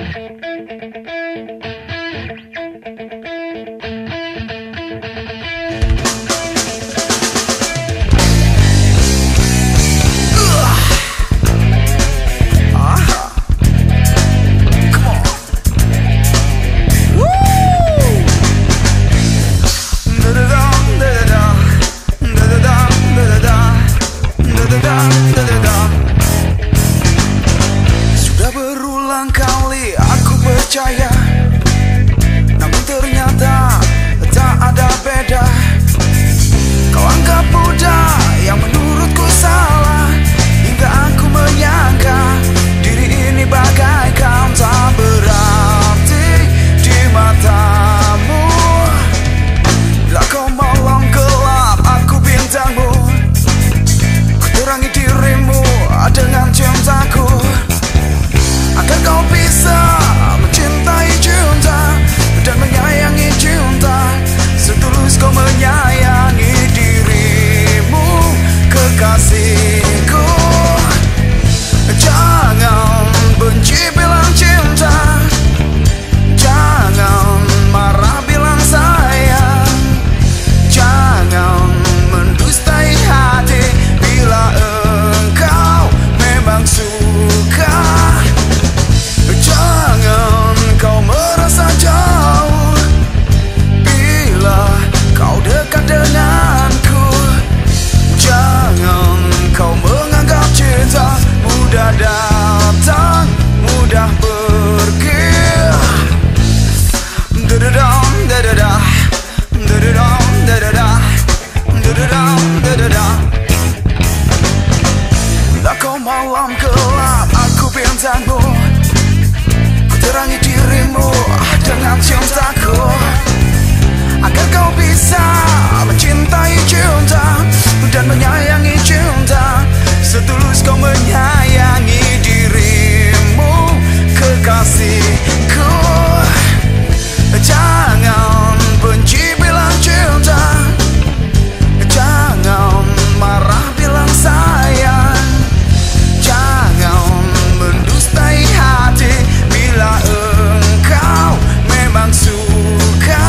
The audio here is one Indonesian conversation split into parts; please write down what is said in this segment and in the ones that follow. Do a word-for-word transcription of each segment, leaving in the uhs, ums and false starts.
Sudah berulang kali aku percaya, namun ternyata tak ada beda. Kau anggap mudah yang menurutku salah, hingga aku menyangka diri ini bagaikan tak berarti di matamu. Bila kau malam gelap, aku bintangmu, ku terangi dirimu dengan cintaku, agar kau bisa mencintai cinta dan menyayangi cinta setulus kau menyayangi dirimu, kekasihku. Jangan benci bilang cinta, jangan marah bilang sayang, jangan mendustai hati bila engkau memang suka. Jangan kau merasa jauh bila kau dekat denganku. Jangan kau menganggap cinta mudah datang, mudah pergi. Da-da-dam, da-da-da, da-da-dam, da-da-da, da-da-dam, da-da-da. Bila kau malam gelap, aku bintangmu, terangi dirimu dengan cintaku, agar kau bisa mencintai cinta dan menyayangi cinta setulus kau menyayangi dirimu, kekasihku. Jangan benci bilang cinta, jangan marah bilang sayang, jangan mendustai hati bila engkau memang suka.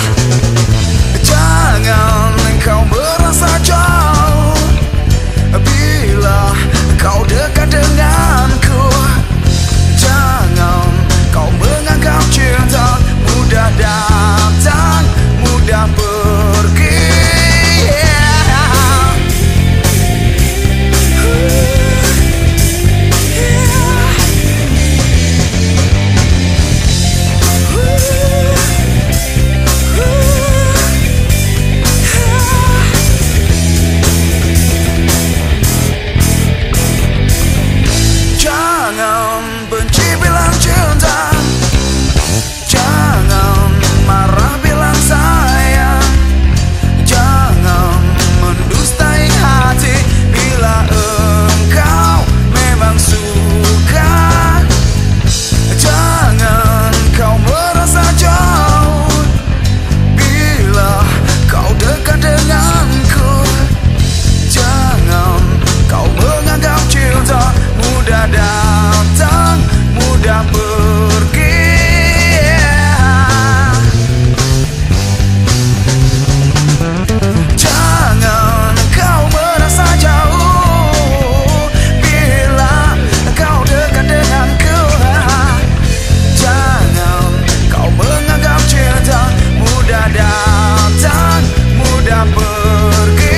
Jangan kau merasa jauh bila kau dekat denganku. Jangan kau menganggap cinta mudah datang, mudah pergi. Jangan benci bilang cinta, jangan marah bilang sayang, jangan mendustai hati bila engkau memang suka. Jangan kau merasa jauh bila kau dekat denganku. Jangan kau menganggap cinta mudah datang, mudah pergi. Jangan kau merasa jauh bila kau dekat denganku. Jangan kau menganggap cinta mudah datang, mudah pergi.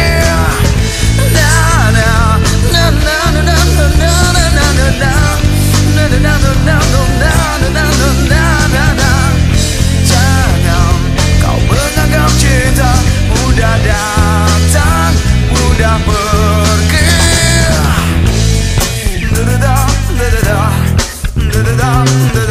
Jangan kau menganggap cinta mudah datang, mudah pergi. Da-da-da, da-da-da, da-da-da, da-da-da.